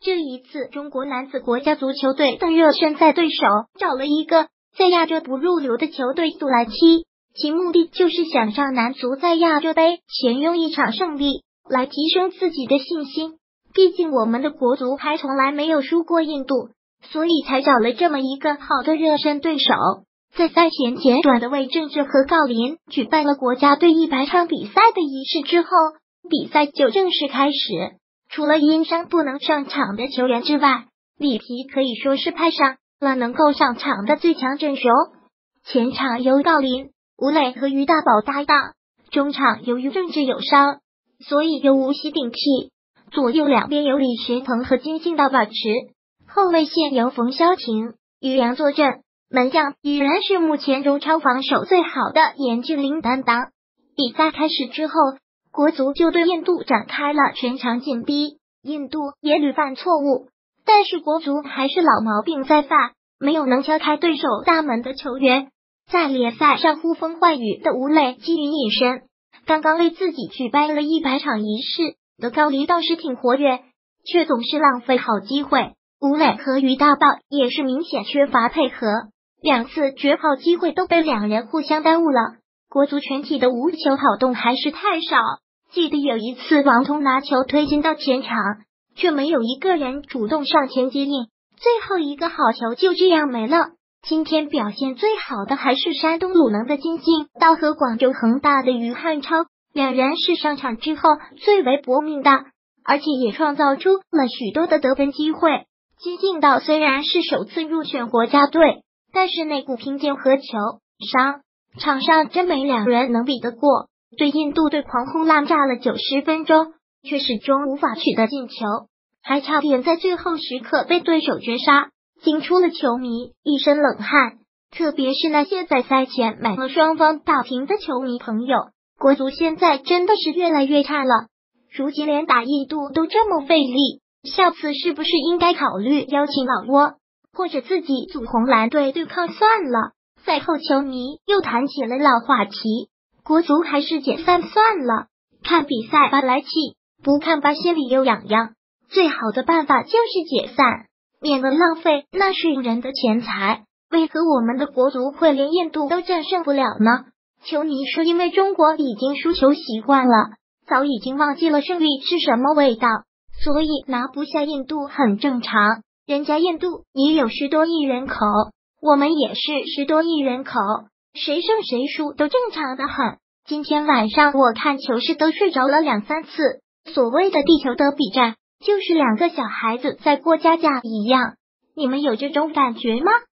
这一次，中国男子国家足球队的热身赛对手找了一个在亚洲不入流的球队杜兰基，其目的就是想让男足在亚洲杯前用一场胜利来提升自己的信心。毕竟我们的国足还从来没有输过印度，所以才找了这么一个好的热身对手。在赛前简短的为郑智和郜林举办了国家队100场比赛的仪式之后，比赛就正式开始。除了因伤不能上场的球员之外，里皮可以说是派上了能够上场的最强阵容。前场由郜林、吴磊和于大宝搭档，中场由于郑智有伤，所以由吴曦顶替，左右两边由李学鹏和金信道把持，后卫线由冯潇霆、于洋坐镇，门将依然是目前中超防守最好的严俊凌担当。比赛开始之后，国足就对印度展开了全场紧逼，印度也屡犯错误，但是国足还是老毛病在犯，没有能敲开对手大门的球员。在联赛上呼风唤雨的吴磊基于隐身，刚刚为自己举办了100场仪式的郜林倒是挺活跃，却总是浪费好机会。吴磊和于大宝也是明显缺乏配合，2次绝好机会都被两人互相耽误了。国足全体的无球跑动还是太少，记得有一次王彤拿球推进到前场，却没有一个人主动上前接应，最后一个好球就这样没了。今天表现最好的还是山东鲁能的金信道和广州恒大的于汉超，两人是上场之后最为搏命的，而且也创造出了许多的得分机会。金信道虽然是首次入选国家队，但是那股拼劲和球商，场上真没两人能比得过。对印度队狂轰滥炸了90分钟，却始终无法取得进球，还差点在最后时刻被对手绝杀，惊出了球迷一身冷汗。特别是那些在赛前买了双方打平的球迷朋友，国足现在真的是越来越差了，如今连打印度都这么费力，下次是不是应该考虑邀请老挝或者自己组红蓝队对抗算了？赛后球迷又谈起了老话题，国足还是解散算了，看比赛吧来气，不看吧心里又痒痒，最好的办法就是解散，免得浪费纳税人的钱财。为何我们的国足会连印度都战胜不了呢？球迷说因为中国已经输球习惯了，早已经忘记了胜利是什么味道，所以拿不下印度很正常，人家印度也有10多亿人口，我们也是10多亿人口，谁胜谁输都正常的很。今天晚上我看球是都睡着了2、3次，所谓的地球德比战就是2个小孩子在过家家一样，你们有这种感觉吗？